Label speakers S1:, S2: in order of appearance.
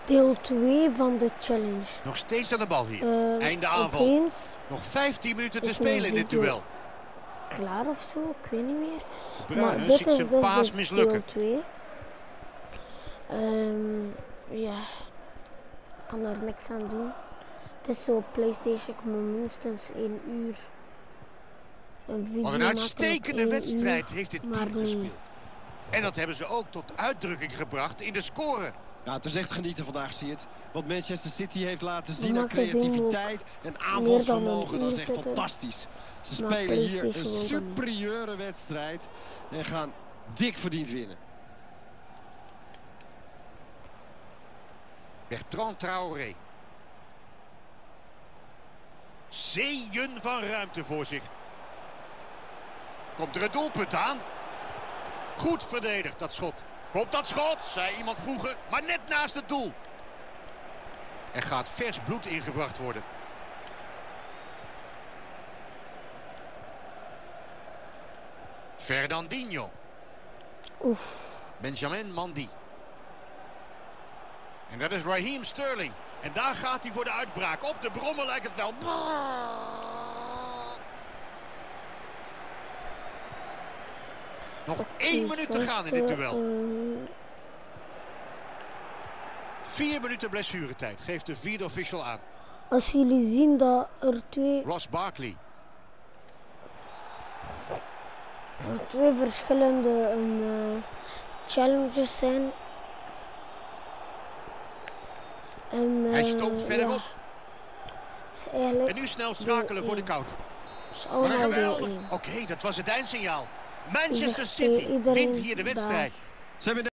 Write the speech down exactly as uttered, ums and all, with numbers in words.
S1: Deel twee van de challenge.
S2: Nog steeds aan de bal hier.
S1: Uh,
S2: Einde aanval.
S1: Opeens
S2: Nog vijftien minuten te
S1: is
S2: spelen in dit duel.
S1: Klaar of zo, ik weet niet meer.
S2: Bruyne
S1: Maar dit
S2: ziet
S1: is
S2: zijn
S1: dus
S2: paas
S1: de
S2: mislukken.
S1: deel twee. Um, ja, ik kan er niks aan doen. Het is zo PlayStation, ik moet minstens één uur. Een video
S2: Wat een uitstekende wedstrijd
S1: uur,
S2: heeft dit
S1: maar
S2: team
S1: nee.
S2: gespeeld. En dat hebben ze ook tot uitdrukking gebracht in de score.
S3: Ja, het is echt genieten vandaag, zie je het. Wat Manchester City heeft laten zien
S1: Maar
S3: aan creativiteit en aanvalsvermogen, dat is echt fantastisch. Ze
S1: maar
S3: spelen hier een
S1: gewoon
S3: superieure wedstrijd en gaan dik verdiend winnen.
S2: Bertrand Traoré. Zeeën van ruimte voor zich. Komt er een doelpunt aan? Goed verdedigd dat schot. Komt dat schot, zei iemand vroeger, maar net naast het doel. Er gaat vers bloed ingebracht worden. Fernandinho.
S1: Oef.
S2: Benjamin Mendy. En dat is Raheem Sterling. En daar gaat hij voor de uitbraak. Op de brommer lijkt het wel. Nog één minuut te gaan in dit duel. Vier minuten blessuretijd geeft de vierde official aan.
S1: Als jullie zien dat er twee,
S2: Ross Barkley.
S1: er twee verschillende um, uh, challenges zijn. En, uh,
S2: Hij stoomt verderop.
S1: Ja,
S2: En nu snel schakelen voor de counter.
S1: Wat een geweldig.
S2: Oké, okay, dat was het eindsignaal. Manchester City wint hier de wedstrijd.
S3: Ze hebben